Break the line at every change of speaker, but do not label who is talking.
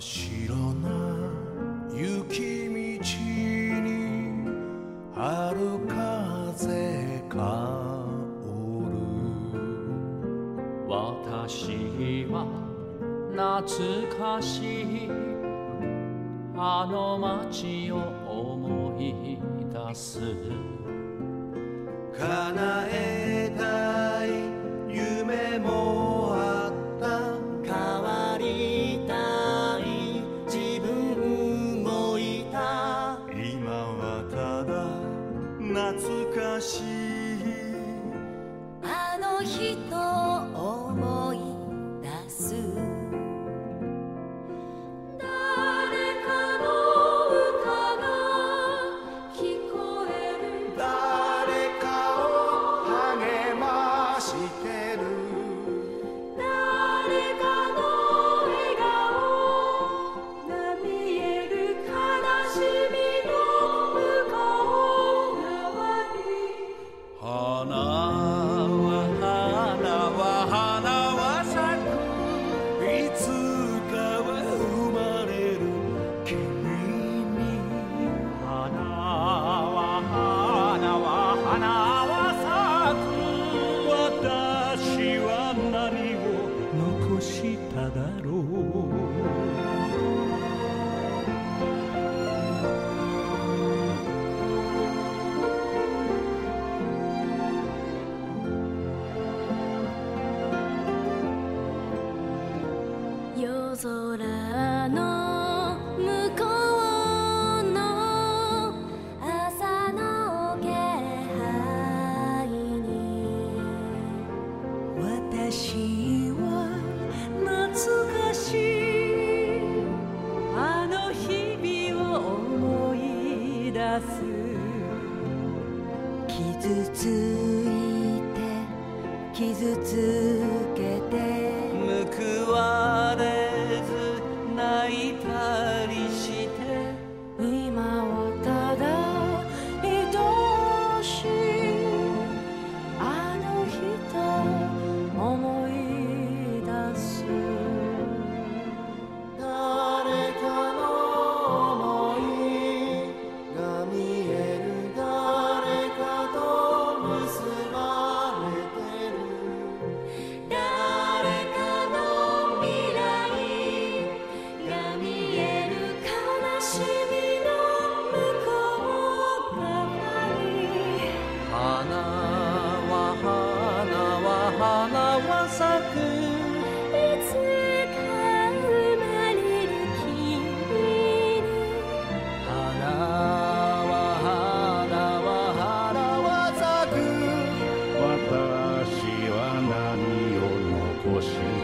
白な雪道に春風香る。
私は懐かしいあの街を思い出す。
叶えたい夢もあった。
変わりたい自分もいた。
今はただ懐かしい
あの人を思い出す。誰かの歌が聞こえる。
誰かを励ましてる。
誰かの笑顔が見える。悲しみの向こう側に。
花は咲く。いつかは生まれる君に。
花は咲く。
私は何を残しただろう。
夜空の向こうの朝の気配に。
私は懐かしいあの日々を思い出す。傷ついて傷つけて報われず泣いたりして、今はただ愛しいあの人思い出す。
誰かの想いが見える。誰かと結ばれてる。誰かの未来が見える。悲しみの向こう側に。
花は咲く。
いつか生まれる君に。
花は咲く。
私は何を残した